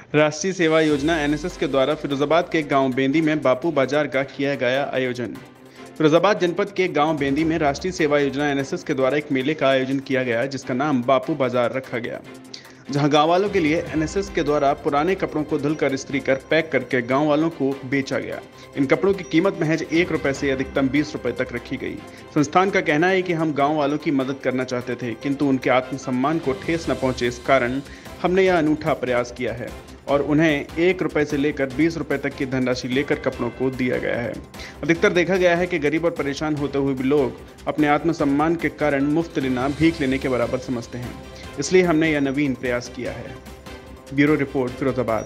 राष्ट्रीय सेवा योजना एनएसएस के द्वारा फिरोजाबाद के गांव बेंदी में बापू बाजार का किया गया आयोजन। फिरोजाबाद जनपद के गांव बेंदी में राष्ट्रीय सेवा योजना एनएसएस के द्वारा एक मेले का आयोजन किया गया, जिसका नाम बापू बाजार रखा गया, जहां गांव वालों के लिए एनएसएस के द्वारा पुराने कपड़ों को धुलकर इस्त्री कर पैक करके गांव वालों को बेचा गया। इन कपड़ों की कीमत महज 1 रुपए से अधिकतम 20 रुपए तक रखी गई। संस्थान का कहना है कि हम गांव वालों की मदद करना चाहते थे, किंतु उनके आत्मसम्मान को ठेस न पहुंचे, इस कारण हमने यह अनूठा प्रयास किया है और उन्हें 1 रुपए से लेकर 20 रुपए तक की धनराशि लेकर कपड़ों को दिया गया है। अधिकतर देखा गया है कि गरीब और परेशान होते हुए भी लोग अपने आत्मसम्मान के कारण मुफ्त लेना भीख लेने के बराबर समझते हैं, इसलिए हमने यह नवीन प्रयास किया है। Bureau report, Firozabad.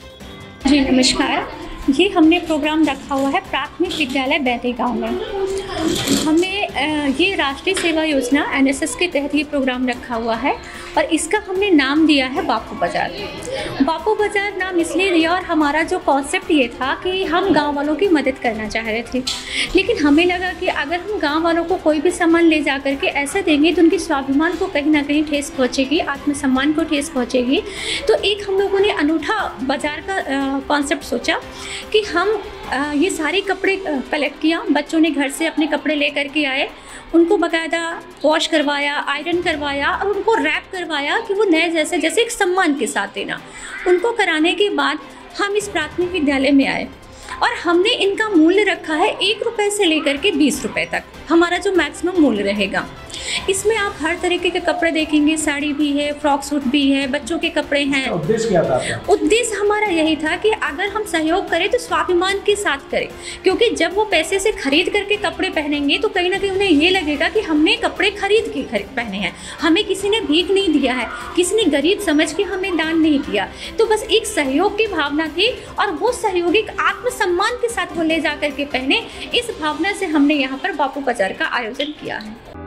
जी नमस्कार। ये हमने प्रोग्राम रखा हुआ है प्राथमिक विद्यालय बैती गांव में। हमने ये राष्ट्रीय सेवा योजना एनएसएस के तहत ये प्रोग्राम रखा हुआ है और इसका हमने नाम दिया है बापू बाजार। बापू बाजार नाम इसलिए दिया, और हमारा जो कॉन्सेप्ट ये था कि हम गांव वालों की मदद करना चाह रहे थे, लेकिन हमें लगा कि अगर हम गांव वालों को कोई भी सामान ले जा करके ऐसा देंगे तो उनके स्वाभिमान को कहीं ना कहीं ठेस पहुँचेगी, आत्मसम्मान को ठेस पहुँचेगी। तो एक हम लोगों ने अनूठा बाजार का कॉन्सेप्ट सोचा कि हम ये सारे कपड़े कलेक्ट किया। बच्चों ने घर से अपने कपड़े ले करके आए, उनको बाकायदा वॉश करवाया, आयरन करवाया और उनको रैप करवाया कि वो नए जैसे एक सम्मान के साथ देना। उनको कराने के बाद हम इस प्राथमिक विद्यालय में आए और हमने इनका मूल्य रखा है 1 रुपए से लेकर के 20 रुपए तक, हमारा जो मैक्सिमम मूल्य रहेगा। इसमें आप हर तरीके के कपड़े देखेंगे, साड़ी भी है, फ्रॉक सूट भी है, बच्चों के कपड़े हैं। उद्देश्य क्या था आपका? उद्देश्य हमारा यही था कि अगर हम सहयोग करें तो स्वाभिमान के साथ करें, क्योंकि जब वो पैसे से खरीद करके कपड़े पहनेंगे तो कहीं ना कहीं उन्हें ये लगेगा कि हमने कपड़े खरीद के पहने हैं, हमें किसी ने भीख नहीं दिया है, किसी ने गरीब समझ के हमें दान नहीं किया। तो बस एक सहयोग की भावना थी और वो सहयोग एक आत्मसम्मान के साथ वो ले जा करके पहने। इस भावना से हमने यहाँ पर बापू बाजार का आयोजन किया है।